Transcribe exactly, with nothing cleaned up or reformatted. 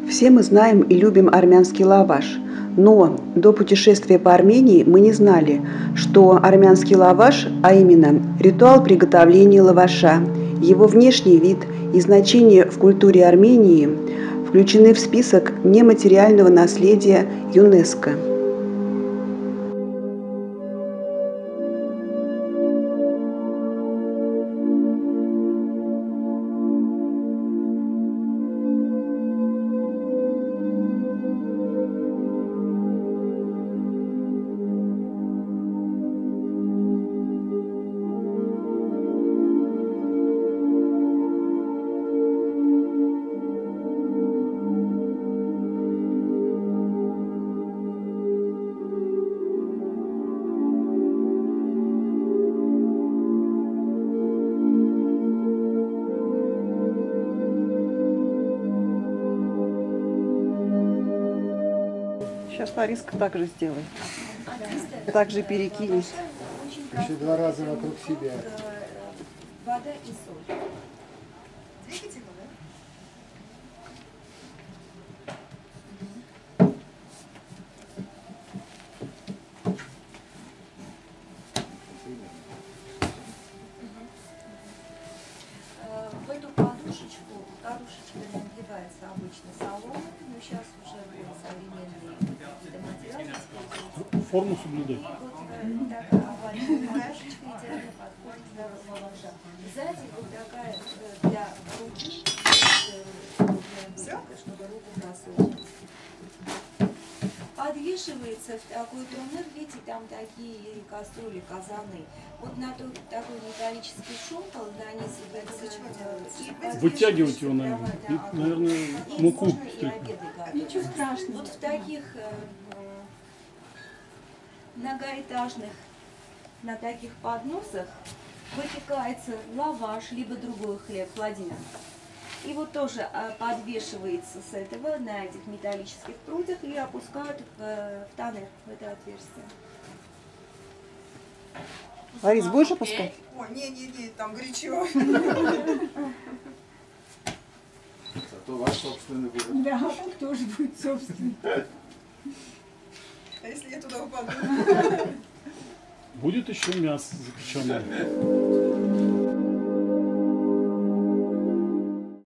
Все мы знаем и любим армянский лаваш, но до путешествия по Армении мы не знали, что армянский лаваш, а именно ритуал приготовления лаваша, его внешний вид и значение в культуре Армении включены в список нематериального наследия ЮНЕСКО. Сейчас Лариска также сделает. Также перекинет. Еще два раза вокруг себя. Вода и соль. Двигайте его, да? В эту подушечку, подушечка надевается обычно соломой, но сейчас уже современные какие-то материалы используются. Форму соблюдать. Вот такая овальная подушечка идеально подходит для лаваша. Сзади вот такая для руки, чтобы руку просунуть. Подвешивается в такой трунер, видите, там такие кастрюли, казаны. Вот на тот, такой металлический шомпол нанизывается. Вытягивать его, наверное. И, наверное, муку. Ничего страшного. Вот в таких э, многоэтажных, на таких подносах выпекается лаваш, либо другой хлеб, плодина. И вот тоже а, подвешивается с этого на этих металлических прутьях и опускают в, в тоннель, в это отверстие. Ларис, будешь опускать? О, не-не-не, там горячо. Зато ваш собственный будет. Да, тоже будет собственный. А если я туда упаду? Будет еще мясо запеченное.